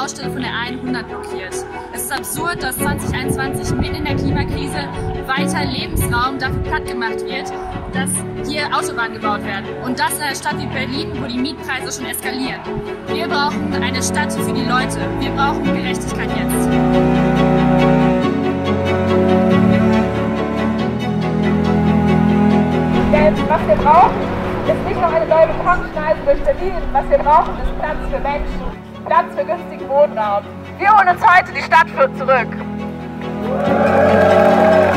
Baustelle von der A100 blockiert. Es ist absurd, dass 2021 mitten in der Klimakrise weiter Lebensraum dafür platt gemacht wird, dass hier Autobahnen gebaut werden. Und das in einer Stadt wie Berlin, wo die Mietpreise schon eskalieren. Wir brauchen eine Stadt für die Leute. Wir brauchen Gerechtigkeit jetzt. Denn was wir brauchen, ist nicht noch eine neue Betonschneise durch Berlin. Was wir brauchen, ist Platz für Menschen, Platz für günstigen Wohnraum. Wir holen uns heute die Stadt zurück.